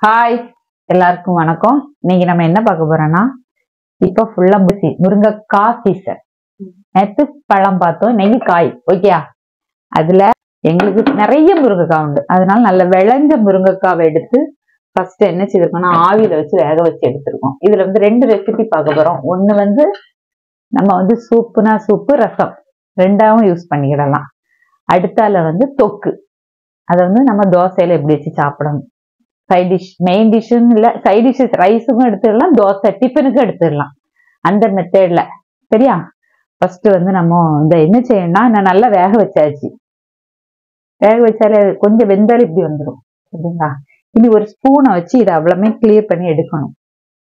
Hi, எல்லாருக்கும் வணக்கம். இன்னைக்கு நம்ம என்ன பார்க்க போறோம்னா, இப்போ ஃபுல்லா முருங்கைக்காய் சீசன். நேற்று பழம் பார்த்தோம், இன்னைக்கு காய். ஓகேயா? அதுல எங்களுக்கு நிறைய முருங்கைக்காய் உண்டு. அதனால நல்ல விளைஞ்ச முருங்கைக்காவை எடுத்து ஃபர்ஸ்ட் என்ன செய்திருக்கோம்னா, ஆவியில வச்சு வேக வச்சு எடுத்திருக்கோம். இதுல ரெண்டு ரெசிபி பார்க்க போறோம். ஒண்ணு நம்ம சூப்புனா சூப்பு, ரசம் ரெண்டாவும் யூஸ் பண்ணிக்கிடலாம். அடுத்தால தொக்கு, அதை நம்ம தோசையில எப்படி வச்சு சாப்பிடணும். சைட் டிஷ், மெயின் டிஷ்ஷுன்னு இல்லை, சைட் டிஷ் ரைஸுக்கும் எடுத்துடலாம், தோசை டிஃபனுக்கும் எடுத்துடலாம். அந்த மெத்தட்ல சரியா? ஃபர்ஸ்ட் நம்ம இந்த என்ன செய்யணும்னா, நான் நல்லா வேக வச்சாச்சு. வேக வச்சாலே கொஞ்சம் வெந்தாலும் இப்படி வந்துடும். சரிங்களா? இனி ஒரு ஸ்பூனை வச்சு இதை அவ்வளவுமே கிளியர் பண்ணி எடுக்கணும்.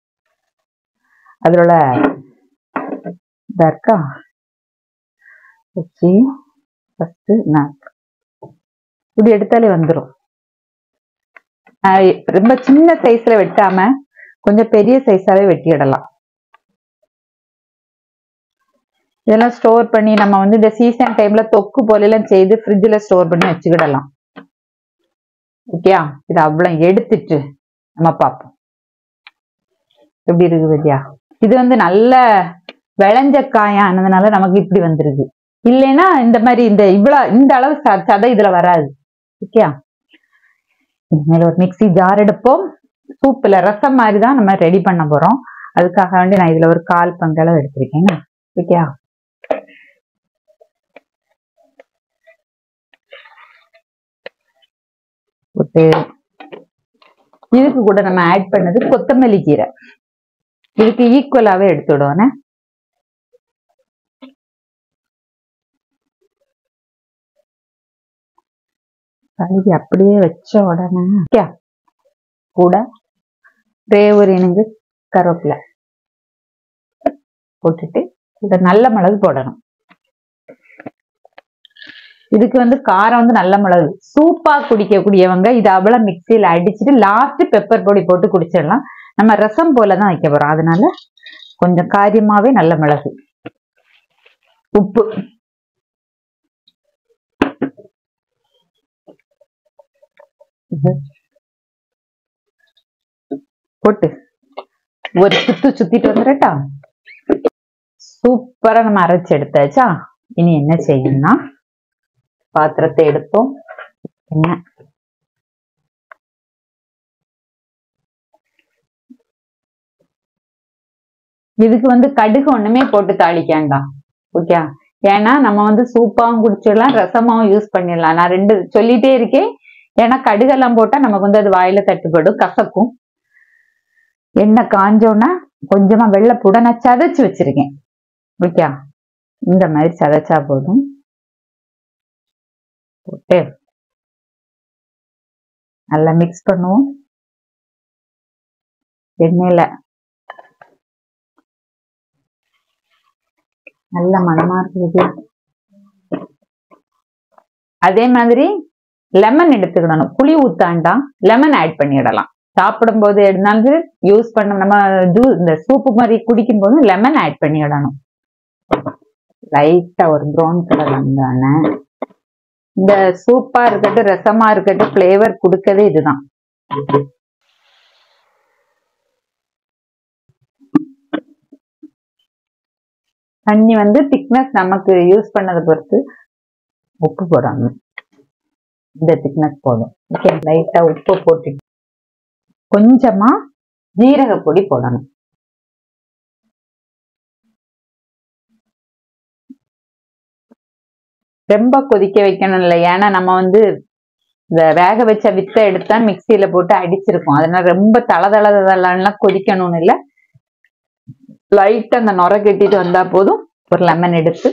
அதோட இருக்கா வச்சு ஃபர்ஸ்ட் நான் இப்படி எடுத்தாலே வந்துடும். ரொம்ப சின்ன சைஸ்ல வெட்டாம கொஞ்சம் பெரிய சைஸாவே வெட்டிடலாம். இதெல்லாம் ஸ்டோர் பண்ணி நம்ம இந்த சீசன் டைம்ல தொக்கு போல எல்லாம் செய்து ஃப்ரிட்ஜ்ல ஸ்டோர் பண்ணி வச்சுக்கிடலாம். ஓகேயா? இதை அவ்வளவு எடுத்துட்டு நம்ம பார்ப்போம் எப்படி இருக்கு பத்தியா. இது நல்ல விளைஞ்ச காயானதுனால நமக்கு இப்படி வந்துருது. இல்லைன்னா இந்த மாதிரி இந்த அளவு சதை இதுல வராது. ஓகேயா? இனிமேல் ஒரு மிக்சி ஜார் எடுப்போம். சூப்புல ரசம் மாதிரி தான் நம்ம ரெடி பண்ண போறோம். அதுக்காக வேண்டி நான் இதுல ஒரு 1/4 பங்கு எடுத்திருக்கேன். ஓகேயா? இதுக்கு கூட நம்ம ஆட் பண்ணது கொத்தமல்லி கீரை. இதுக்கு ஈக்குவலாவே எடுத்துடுவோம். கழுவி அப்படியே வச்ச உடனே கூட ஒரு இனங்கு கருவேப்பிலை போட்டுட்டு இத நல்ல மிளகு போடணும். இதுக்கு காரம் நல்ல மிளகு. சூப்பா குடிக்கக்கூடியவங்க இதை அவ்வளவு மிக்சியில அடிச்சுட்டு லாஸ்ட் பெப்பர் பொடி போட்டு குடிச்சிடலாம். நம்ம ரசம் போலதான் வைக்க போறோம். அதனால கொஞ்சம் காரியமாவே நல்ல மிளகு, உப்பு போட்டு ஒரு சுத்திட்டு வந்துடட்டா. சூப்பரா நம்ம அரைச்சு எடுத்தாச்சா. இனி என்ன செய்யணும்னா, பாத்திரத்தை எடுப்போம். என்ன இதுக்கு கடுகு ஒண்ணுமே போட்டு தாளிக்காண்டா. ஓகே? ஏன்னா நம்ம சூப்பாவும் குடிச்சிடலாம், ரசமாவும் யூஸ் பண்ணிடலாம். நான் ரெண்டு சொல்லிட்டே இருக்கேன். ஏன்னா கடுகெல்லாம் போட்டா நமக்கு அது வாயில தட்டுப்படும், கசக்கும். எண்ணெய் காஞ்சோன்னா கொஞ்சமா வெள்ளைப்பூட நான் சதைச்சு வச்சிருக்கேன். ஓகே? இந்த மாதிரி சதைச்சா போதும். போட்டு நல்லா மிக்ஸ் பண்ணுவோம். எண்ணெயில நல்ல மணமா இருக்குது. அதே மாதிரி லெமன் எடுத்துக்கிடணும். புளி ஊத்தாண்டா, லெமன் ஆட் பண்ணிடலாம். சாப்பிடும் போது எடுத்தாலும் யூஸ் பண்ண நம்ம இந்த சூப்பு மாதிரி குடிக்கும் போது லெமன் ஆட் பண்ணிடணும். லைட்டா ஒரு ப்ரௌன் கலர் வந்தானே இந்த சூப்பா இருக்கட்டும், ரசமா இருக்கட்டும், பிளேவர் கொடுக்கவே இதுதான். தண்ணி திக்னஸ் நமக்கு யூஸ் பண்ணதை பொறுத்து உப்பு போடணும். இந்த திக்னஸ் போதும். ஓகே? லைட்டா உப்பு போட்டுட்டு கொஞ்சமா ஜீரக பொடி போடணும். ரொம்ப கொதிக்க வைக்கணும் இல்லை. ஏன்னா நம்ம இந்த வேக வச்ச வித்தை எடுத்தா மிக்சியில போட்டு அடிச்சிருக்கோம். அதனால ரொம்ப தளதளதெல்லாம் கொதிக்கணும்னு இல்லை. லைட்டா அந்த நுர கட்டிட்டு வந்தா போதும். ஒரு லெமன் எடுத்து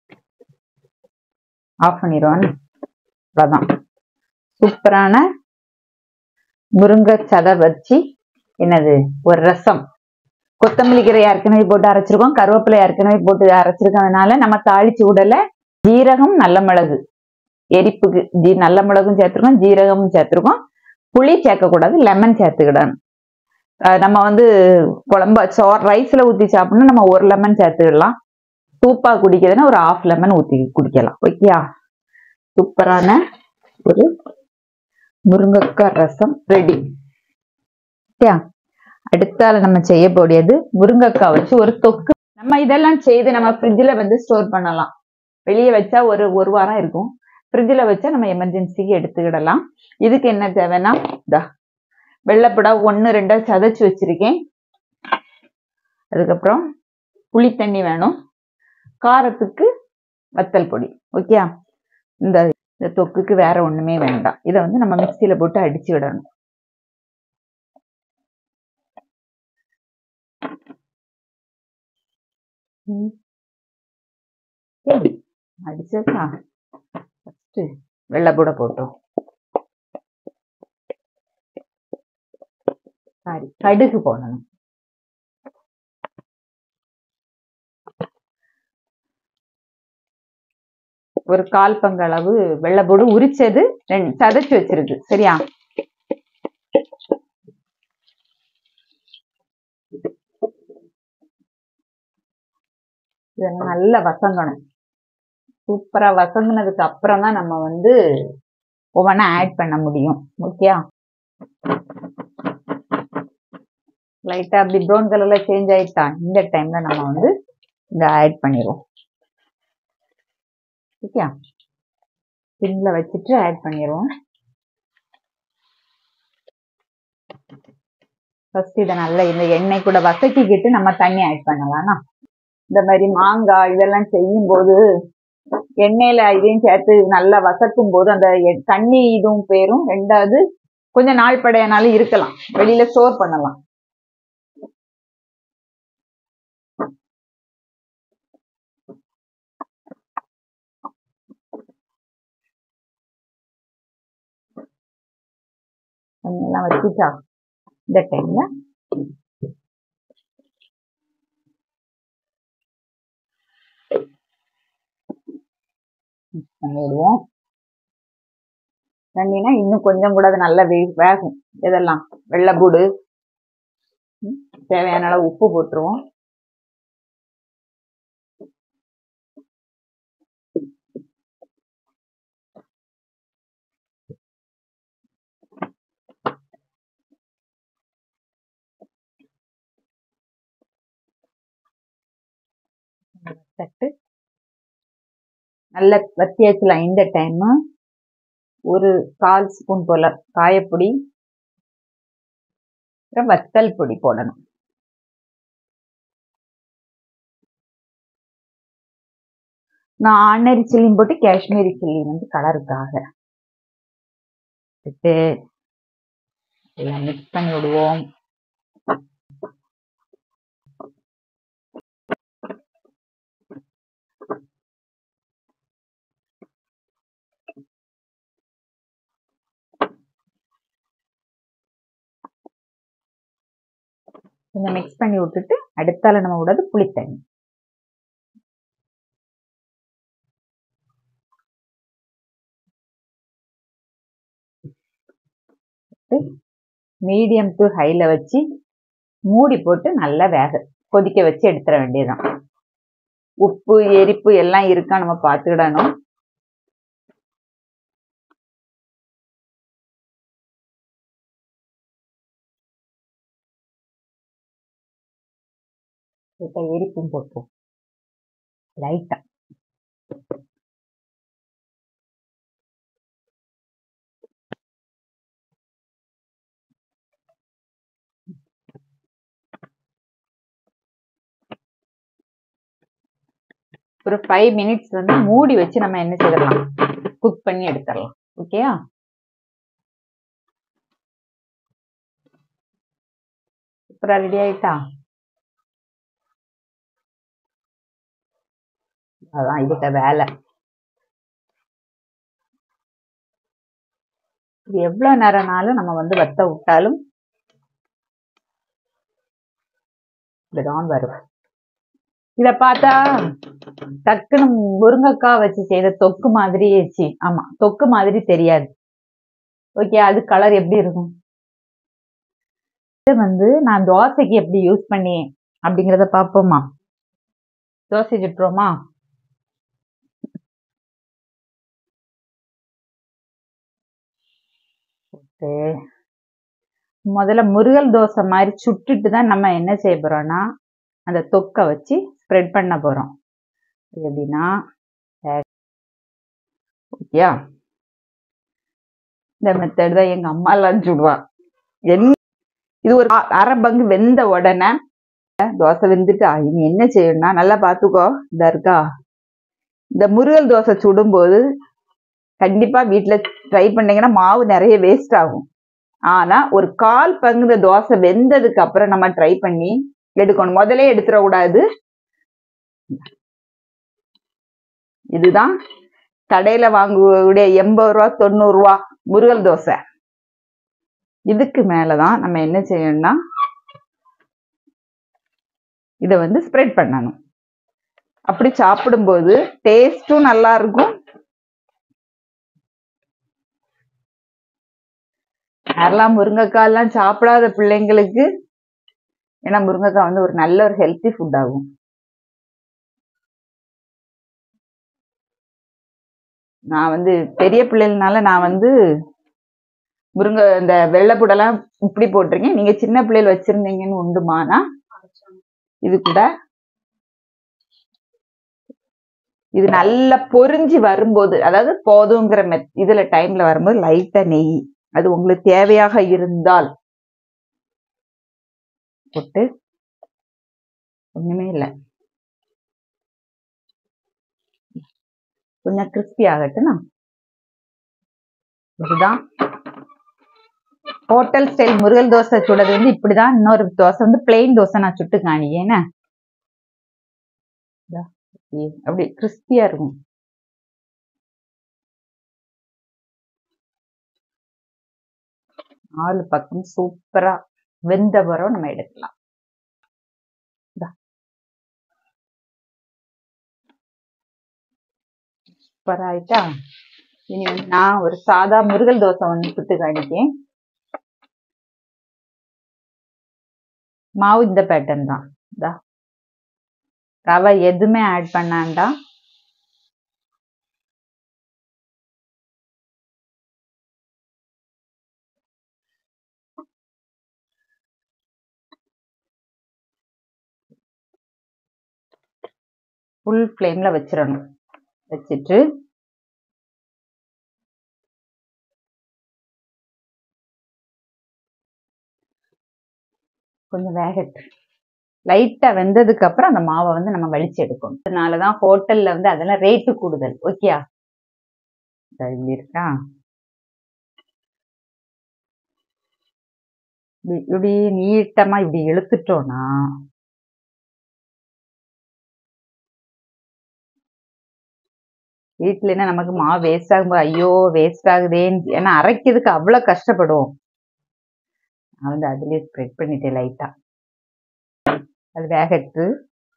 ஆஃப் பண்ணிடுவோம். அவ்வளவுதான். சூப்பரான முருங்கை சதை வச்சு ஒரு ரசம். கொத்தமல்லி கீரை ஏற்கனவே போட்டு அரைச்சிருக்கோம், கருவேப்பிலை ஏற்கனவே போட்டு அரைச்சிருக்கோம். அதனால நம்ம தாளிச்சு விடல. ஜீரகம், நல்ல மிளகு, எரிப்புக்கு நல்ல மிளகும் சேர்த்திருக்கோம், ஜீரகமும் சேர்த்திருக்கோம். புளி சேர்க்க கூடாது, லெமன் சேர்த்துக்கிடணும். நம்ம குழம்பு ரைஸ்ல ஊத்தி சாப்பிடணும், நம்ம ஒரு லெமன் சேர்த்துக்கிடலாம். சூப்பா குடிக்கிறதுன்னா ஒரு 1/2 லெமன் ஊத்தி குடிக்கலாம். ஓகேயா? சூப்பரான ஒரு முருங்கைக்காய் ரசம் ரெடி. சரியா? அடுத்தால நம்ம செய்ய போடியது முருங்கைக்காய் வச்சு ஒரு தொக்கு. நம்ம இதெல்லாம் செய்து நம்ம ஃப்ரிட்ஜில் வந்து ஸ்டோர் பண்ணலாம். வெளியே வச்சா ஒரு வாரம் இருக்கும். ஃப்ரிட்ஜில் வச்சா நம்ம எமர்ஜென்சிக்கு எடுத்துக்கிடலாம். இதுக்கு என்ன தேவைன்னா வெள்ளைப்பூடா 1-2 சதைச்சு வச்சிருக்கேன். அதுக்கப்புறம் புளி தண்ணி வேணும். காரத்துக்கு வத்தல் பொடி. ஓகே, இந்த தொக்குக்கு வேற ஒண்ணுமே வேண்டாம். இதை வந்து நம்ம மிக்சியில போட்டு அடிச்சு விடணும். அடிச்சா வெள்ளைப்பூட போட்டோம். சாரி, கடுகு போடணும். ஒரு 1/4 பங்கு அளவு வெள்ளைப்பூடு உரிச்சது சதைச்சு வச்சிருக்கு. சரியா? இதெல்லாம் நல்லா வசங்கணும். சூப்பரா வசங்கினதுக்கு அப்புறம் தான் நம்ம வந்து ஒவ்வொன்றா ஆட் பண்ண முடியும். ஓகே, லைட்டா அப்படி ப்ரௌன் கலர்ல சேஞ்ச் ஆயிட்டா இந்த டைம்ல நம்ம வந்து இதை ஆட் பண்ணிடுவோம். ஓகே, சிம்ல வச்சுட்டு ஆட் பண்ணிடுவோம். ஃபர்ஸ்ட் இதை நல்லா இந்த எண்ணெய் கூட வசக்கிக்கிட்டு நம்ம தண்ணி ஆட் பண்ணலாம். இந்த மாதிரி மாங்காய் இதெல்லாம் செய்யும் போது எண்ணெயில இதையும் சேர்த்து நல்லா வசக்கும் போது அந்த தண்ணி இதுவும் போயிரும். 2வது கொஞ்சம் நாள் படையனாலும் இருக்கலாம், வெளியில ஸ்டோர் பண்ணலாம். எல்லாம் வச்சுட்டா இந்த டைம்ல பண்ணிடுவோம். தண்ணினா இன்னும் கொஞ்சம் கூட அது நல்லா வேகும். இதெல்லாம் வெள்ளைப்பூடு, தேவையான அளவு உப்பு போட்டுருவோம். தட்டு நல்ல வத்தியாச்சுலாம். இந்த டைம் ஒரு 1/4 ஸ்பூன் போல காயப்பொடி, வத்தல் பொடி போடணும். நான் ஆர்டினரி சில்லியும் போட்டு காஷ்மீரி சில்லி வந்து கலருக்காக எல்லாம் மிக்ஸ் பண்ணி விடுவோம். கொஞ்சம் மிக்ஸ் பண்ணி விட்டுட்டு அடுத்தால நம்ம விடாது புளித்தண்ணி. மீடியம் டு ஹைல வச்சு மூடி போட்டு நல்லா கொதிக்க வச்சு எடுத்துட வேண்டியதுதான். உப்பு எரிப்பு எல்லாம் இருக்கா நம்ம பார்த்துக்கிடணும். எரிப்பும் போட்டுரும் லைட்டா. ஒரு 5 மினிட்ஸ் வந்து மூடி வச்சு நம்ம என்ன செய்யலாம், குக் பண்ணி எடுத்துடலாம். ஓகேயா? சூப்பரா ரெடி ஆயிட்டா. அதான் இதுக்கு வேலை. இது எவ்வளவு நேரம்னாலும் நம்ம வந்து வத்த விட்டாலும் இதுதான் வரும். இத பார்த்தா டக்குன்னு முருங்கைக்காய் வச்சு செய்த தொக்கு மாதிரி ஆமா தொக்கு மாதிரி தெரியாது. ஓகே, அது கலர் எப்படி இருக்கும்? இது வந்து நான் தோசைக்கு எப்படி யூஸ் பண்ணி அப்படிங்கறத பாப்போமா? தோசை சுட்டுருவோமா? முதல்ல முருகல் தோசை மாதிரி சுட்டுட்டு தான் நம்ம என்ன செய்ய போறோம்னா அந்த தொக்கை வச்சு ஸ்ப்ரெட் பண்ண போறோம். எப்படின்னா ஓகேயா, இந்த மெத்தட் தான் எங்க அம்மா எல்லாம் சுடுவா. இது ஒரு அரை பங்கு வெந்த உடனே தோசை வெந்துட்டா இனி என்ன செய்யணும்னா நல்லா பாத்துக்கோ. இந்த இருக்கா, இந்த முருகல் தோசை சுடும்போது கண்டிப்பா வீட்டுல ட்ரை பண்ணீங்கன்னா மாவு நிறைய வேஸ்ட் ஆகும். ஆனா ஒரு 1/4 பங்கு தோசை வெந்ததுக்கு அப்புறம் நம்ம ட்ரை பண்ணி எடுக்கணும். முதலே எடுத்துட கூடாது. இதுதான் கடையில வாங்கக்கூடிய 80 ரூபா 90 ரூபா முருகல் தோசை. இதுக்கு மேலதான் நம்ம என்ன செய்யணும்னா இத வந்து ஸ்ப்ரெட் பண்ணணும். அப்படி சாப்பிடும்போது டேஸ்டும் நல்லா இருக்கும். யாரெல்லாம் முருங்கைக்காய் எல்லாம் சாப்பிடாத பிள்ளைங்களுக்கு, ஏன்னா முருங்கைக்காய் வந்து ஒரு நல்ல ஒரு ஹெல்த்தி ஃபுட் ஆகும். நான் வந்து பெரிய பிள்ளைகள்னால நான் வந்து முருங்கை இந்த வெள்ளைப்பூடெல்லாம் இப்படி போட்டிருக்கேன். நீங்க சின்ன பிள்ளைகள் வச்சிருந்தீங்கன்னு உண்டுமானா இது கூட இது நல்லா பொரிஞ்சு வரும்போது, அதாவது போதுங்கிற இதுல டைம்ல வரும்போது லைட்டா நெய், அது உங்களுக்கு தேவையாக இருந்தால் போட்டு, ஒண்ணுமே இல்லை கொஞ்சம் கிறிஸ்பி ஆகட்டும்னா. இதுதான் ஹோட்டல் ஸ்டைல் முருகல் தோசை சுடுறது வந்து இப்படிதான். இன்னொரு தோசை வந்து பிளெயின் தோசை நான் சுட்டு காணிக்கேன். அப்படி கிறிஸ்பியா இருக்கும். நாலு பக்கம் சூப்பரா வெந்த பிறகு நம்ம எடுக்கலாம். சூப்பரா ஆயிட்டா. இனி வந்து நான் ஒரு சாதா முருகல் தோசை ஒன்று சுட்டு காணிக்கேன். மாவு இந்த பேட்டர்ன் தான். ரவை எதுவுமே ஆட் பண்ணாண்டா. ஃபுல் ஃப்ளேம்ல வச்சிடணும். வச்சுட்டு கொஞ்சம் வேகட்டு. லைட்டா வெந்ததுக்கு அப்புறம் அந்த மாவை வந்து நம்ம வலிச்சு எடுக்கணும். அதனாலதான் ஹோட்டல்ல வந்து அதெல்லாம் ரேட்டு கூடுதல். ஓகேயா, இப்படி இருக்கா. இப்படி நீட்டமா இப்படி இழுத்துட்டோம்னா வீட்டுல என்ன நமக்கு மாவு வேஸ்ட் ஆகும்போது ஐயோ வேஸ்ட் ஆகுதேன்னு, ஏன்னா அரைக்கிறதுக்கு அவ்வளவு கஷ்டப்படுவோம். நான் வந்து அதுலயே ஸ்ப்ரெட் பண்ணிட்டேன் லைட்டா. அது வேகட்டு.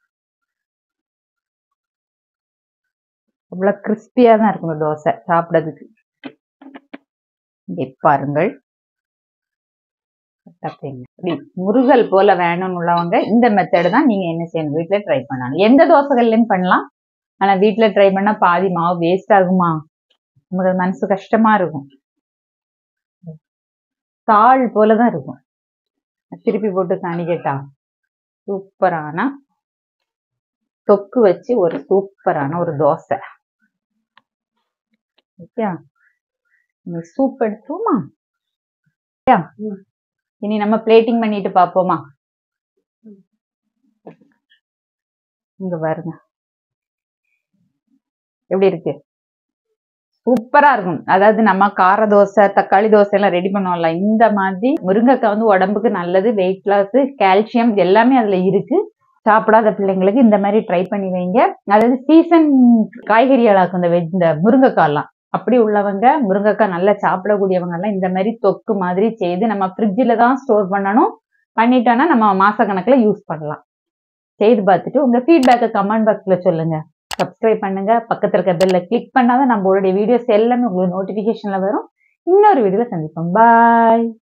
அவ்வளவு கிறிஸ்பியா தான் இருக்கும் தோசை சாப்பிடறதுக்கு. பாருங்கள், முருகல் போல வேணும்னு உள்ளவங்க இந்த மெத்தட் தான் நீங்க என்ன செய்யணும், வீட்டுல ட்ரை பண்ணணும். எந்த தோசைகள்லயும் பண்ணலாம். ஆனா வீட்டுல ட்ரை பண்ணா பாதி மாவு வேஸ்ட் ஆகுமா, நமக்கு மனசு கஷ்டமா இருக்கும். தாள் போலதான் இருக்கும். திருப்பி போட்டு காணிக்கட்டா. சூப்பரான தொக்கு வச்சு ஒரு சூப்பரான ஒரு தோசை. சூப் எடுத்துமா. இனி நம்ம பிளேட்டிங் பண்ணிட்டு பாப்போமா. இங்க பாருங்க எப்படி இருக்கு, சூப்பரா இருக்கும். அதாவது நம்ம கார தோசை தக்காளி தோசை எல்லாம் ரெடி பண்ணுவோம்ல, இந்த மாதிரி முருங்கைக்காய் வந்து உடம்புக்கு நல்லது, வெயிட் லாஸ், கால்சியம் எல்லாமே அதுல இருக்கு. சாப்பிடாத பிள்ளைங்களுக்கு இந்த மாதிரி ட்ரை பண்ணி வைங்க. அதாவது சீசன் காய்கறிகளாக்கும் இந்த முருங்கைக்காய் எல்லாம். அப்படி உள்ளவங்க, முருங்கைக்காய் நல்லா சாப்பிடக்கூடியவங்க எல்லாம் இந்த மாதிரி தொக்கு மாதிரி செய்து நம்ம ஃப்ரிட்ஜில் தான் ஸ்டோர் பண்ணணும். பண்ணிட்டோம்னா நம்ம மாசக்கணக்கில் யூஸ் பண்ணலாம். செய்து பார்த்துட்டு உங்க ஃபீட்பேக்கை கமெண்ட் பாக்ஸ்ல சொல்லுங்க. சப்ஸ்கிரைப் பண்ணுங்க, பக்கத்துல இருக்க பெல்ல கிளிக் பண்ணாதான் நம்மளுடைய வீடியோஸ் எல்லாமே உங்களுக்கு நோட்டிபிகேஷன்ல வரும். இன்னொரு வீடியோல சந்திப்போம். பாய்.